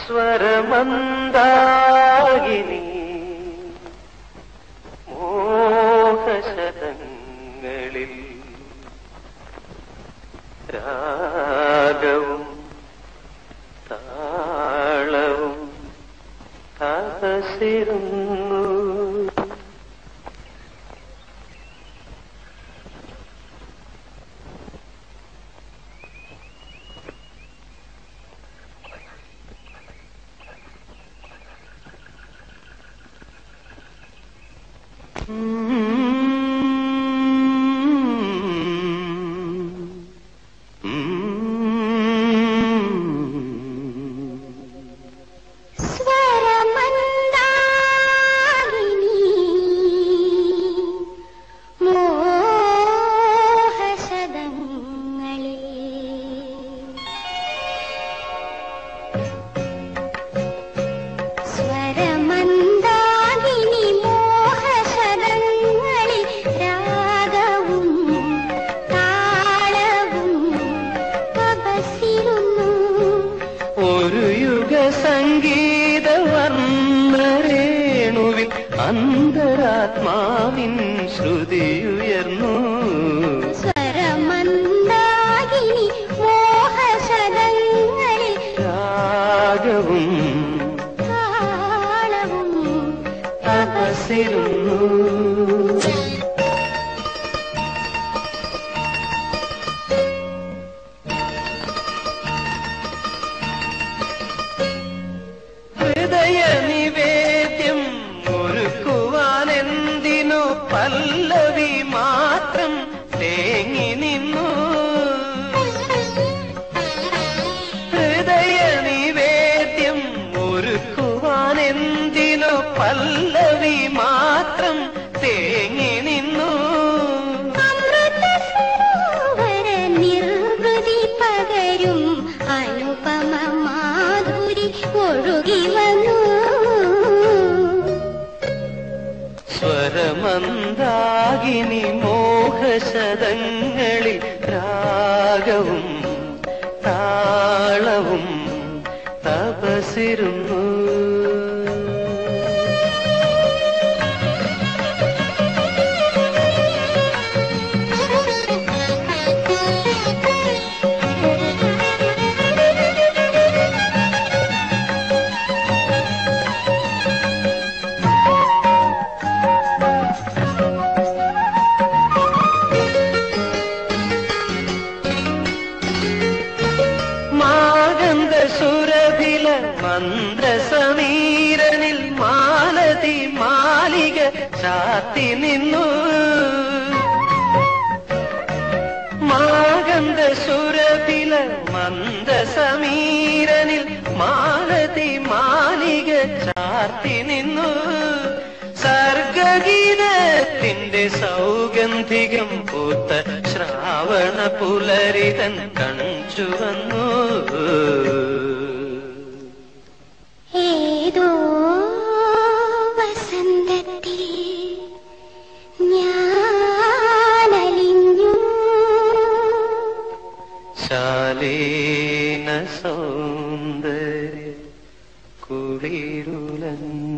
സ്വരമന്ദാകിനി മോഹശതങ്ങളിൽ രാഗവും താളവും തപസിരുന്നു. സംഗീതവർണ്ണരേണുവിൽ അന്തരാത്മാവിൻ ശ്രുതിയുയർന്നു. സ്വരമന്ദാകിനി മോഹശതങ്ങളിൽ രാഗവും താളവും തപസിരുന്നു. ഹൃദയനിവേദ്യം ഒരുക്കുവാനെന്തിനു പല്ലവി മാത്രം തേങ്ങി നിന്നു. ഹൃദയനിവേദ്യം ഒരുക്കുവാനെന്തിനു പല്ലവി മാത്രം തേങ്ങി നിന്നു. അമൃതസരോവര നിർവൃതി പകരും അനുപമ മാധുരി ഒഴുകി വന്നു. സ്വരമന്ദാകിനി മോഹശതങ്ങളിൽ രാഗവും താളവും തപസിരുന്നു. സുരഭില മന്ത്രസമീരനിൽ മാലതി മാലിക ചാത്തി നിന്നു. മാഗന്ധ സുരഭില മന്ദസമീരനിൽ മാലതി മാലിക ചാത്തി നിന്നു. സർഗഗീതത്തിന്റെ സൗഗന്ധികം പൂത്ത ശ്രാവണ പുലരിതൻ കൺചുവന്നു. ഏതോ വസന്തത്തിൽ ഞാനലിഞ്ഞു. ശാലീന സൗന്ദര്യ കുളിരുലഞ്ഞു.